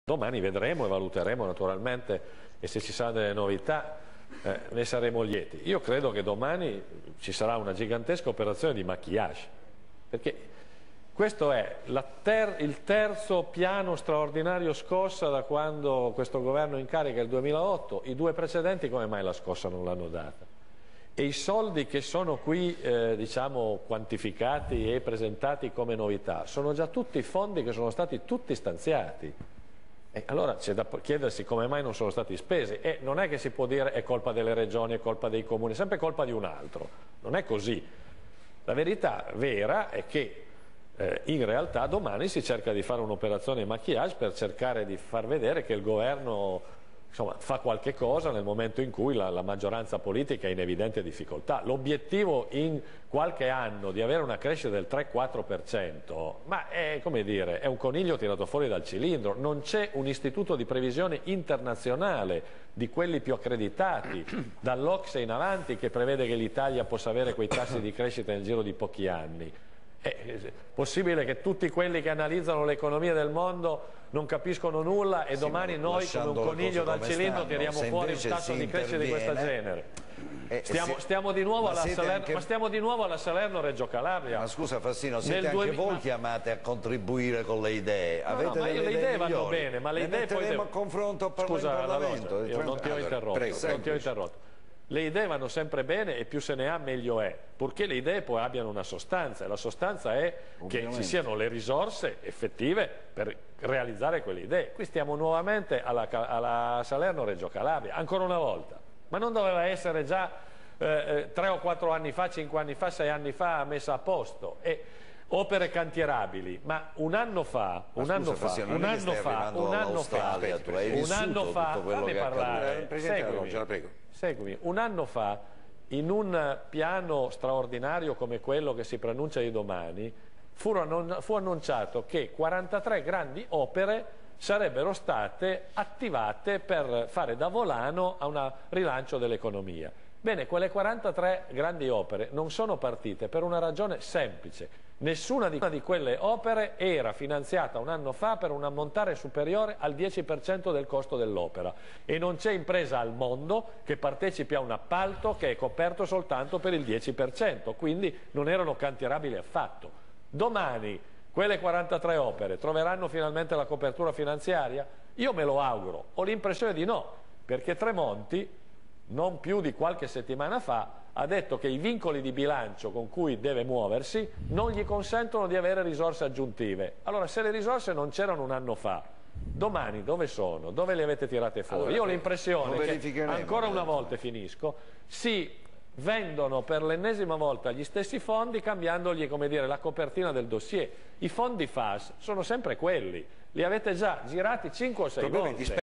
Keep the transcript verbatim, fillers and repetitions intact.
Domani vedremo e valuteremo naturalmente, e se ci saranno delle novità eh, ne saremo lieti. Io credo che domani ci sarà una gigantesca operazione di maquillage, perché questo è la ter il terzo piano straordinario scossa da quando questo governo è in carica, il duemilaotto. I due precedenti come mai la scossa non l'hanno data? E i soldi che sono qui eh, diciamo quantificati e presentati come novità sono già tutti fondi che sono stati tutti stanziati. E allora c'è da chiedersi come mai non sono stati spesi, e non è che si può dire è colpa delle regioni, è colpa dei comuni, è sempre colpa di un altro, non è così. La verità vera è che eh, in realtà domani si cerca di fare un'operazione maquillage per cercare di far vedere che il governo insomma, fa qualche cosa nel momento in cui la, la maggioranza politica è in evidente difficoltà. L'obiettivo in qualche anno di avere una crescita del tre quattro per cento, ma è, come dire, è un coniglio tirato fuori dal cilindro. Non c'è un istituto di previsione internazionale di quelli più accreditati, dall'Ocse in avanti, che prevede che l'Italia possa avere quei tassi di crescita nel giro di pochi anni. È possibile che tutti quelli che analizzano l'economia del mondo non capiscono nulla e sì, domani noi come un coniglio dal cilindro tiriamo fuori un tasso di crescita di questo genere? Eh, stiamo, stiamo di nuovo alla Salerno, anche... ma stiamo di nuovo alla Salerno-Reggio Calabria. Ma scusa Fassino, siete anche duemila... voi chiamate a contribuire con le idee? No, Avete no, ma delle le idee, idee vanno bene, ma le, le idee poi devo... a confronto a Scusa, in Parlamento. Rosa, io non ti ho allora, interrotto, prego, non ti ho interrotto. Le idee vanno sempre bene e più se ne ha meglio è, purché le idee poi abbiano una sostanza, e la sostanza è che ci siano le risorse effettive per realizzare quelle idee. Qui stiamo nuovamente alla, alla Salerno-Reggio Calabria, ancora una volta, ma non doveva essere già eh, tre o quattro anni fa, cinque anni fa, sei anni fa messa a posto? E, opere cantierabili, ma un anno fa, un ma anno scusa, fa, un anno fa, un anno fa, un anno fa, fammi parlare, seguimi, seguimi, un anno fa, in un piano straordinario come quello che si preannuncia di domani, fu annunciato che quarantatré grandi opere sarebbero state attivate per fare da volano a un rilancio dell'economia. Bene, quelle quarantatré grandi opere non sono partite per una ragione semplice. Nessuna di quelle opere era finanziata un anno fa per un ammontare superiore al dieci per cento del costo dell'opera, e non c'è impresa al mondo che partecipi a un appalto che è coperto soltanto per il dieci per cento, quindi non erano cantierabili affatto. Domani quelle quarantatré opere troveranno finalmente la copertura finanziaria? Io me lo auguro, ho l'impressione di no, perché Tremonti non più di qualche settimana fa ha detto che i vincoli di bilancio con cui deve muoversi non gli consentono di avere risorse aggiuntive. Allora, se le risorse non c'erano un anno fa, domani dove sono? Dove le avete tirate fuori? Allora, io ho l'impressione che, ancora una volta, finisco, si vendono per l'ennesima volta gli stessi fondi cambiandogli, come dire, la copertina del dossier. I fondi F A S sono sempre quelli, li avete già girati cinque o sei volte.